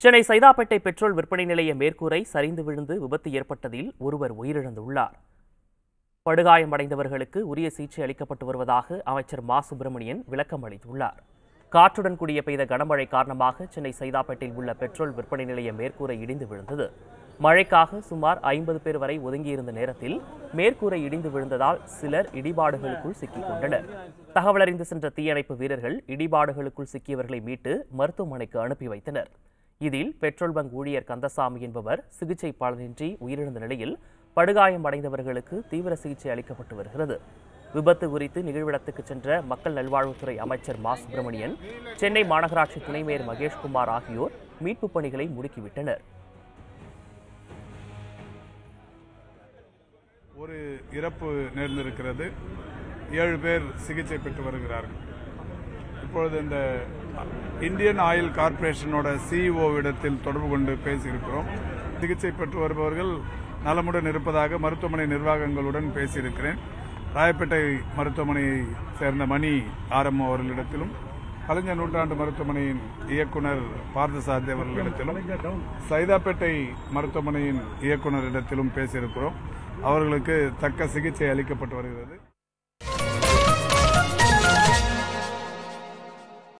Chennai Saidapet petrol விற்பனை நிலைய மேற்கூரை சரிந்து விழுந்து விபத்து ஏற்பட்டதில் ஒருவர் உயிரிழந்துள்ளார். படுகாயமடைந்தவர்களுக்கு உரிய சிகிச்சை அளிக்கப்பட்டு வருவதாக அமைச்சர் மா. சுப்பிரமணியன் விளக்கம் அளித்துள்ளார். காற்றுடன் கூடிய பெய்த கனமழை காரணமாக சென்னை சைதாப்பேட்டையில் உள்ள பெட்ரோல் விற்பனை நிலைய மேற்கூரை இடிந்து விழுந்தது. மழைக்காக சுமார் 50 பேர் வரை ஒதுங்கியிருந்த நேரத்தில் மேற்கூரை இடிந்து விழுந்ததால் சிலர் இடிபாடுகளுக்குள் சிக்கிக் கொண்டனர். தகவல் அறிந்து சென்ற தீயணைப்பு வீரர்கள் இடிபாடுகளுக்குள் சிக்கியவர்களை மீட்டு மருத்துவமனைக்கு அனுப்பி வைத்தனர். இதில் பெட்ரோல் பங்க் ஊழியர் கந்தசாமி என்பவர் சிகிச்சை பலனின்றி உயிரிழந்த நிலையில் படுகாயம் அடைந்தவர்களுக்கு தீவிர சிகிச்சை அளிக்கப்பட்டு வருகிறது. விபத்து குறித்து நிகழ்விடத்துக்கு சென்ற மக்கள் நல்வாழ்வுத்துறை அமைச்சர் மா. சுப்பிரமணியன், சென்னை மாநகராட்சி துணை மேயர் மகேஷ்குமார் ஆகியோர் மீட்புப் பணிகளை முடுக்கிவிட்டனர். ஒரு இறப்பு நேர்ந்திருக்கிறது. 7 பேர் சிகிச்சை பெற்று வருகிறார்கள். இப்பொழுது இந்த இந்தியன் ஆயில் கார்ப்பரேஷனோட CEO இடத்தில் தொடர்பு கொண்டு பேசியிருக்கிறோம். சிகிச்சை பெற்று வருபவர்கள் நலமுடன் இருப்பதாக மருத்துவமனை நிர்வாகங்களுடன் பேசியிருக்கிறேன். ராயப்பேட்டை மருத்துவமனையை சேர்ந்த மணி ஆரம்பம் அவர்களிடத்திலும், கலைஞர் நூற்றாண்டு மருத்துவமனையின் இயக்குனர் பார்த்தசாரதி அவர்களிடத்திலும், சைதாப்பேட்டை மருத்துவமனையின் இயக்குனரிடத்திலும் பேசியிருக்கிறோம். அவர்களுக்கு தக்க சிகிச்சை அளிக்கப்பட்டு வருகிறது.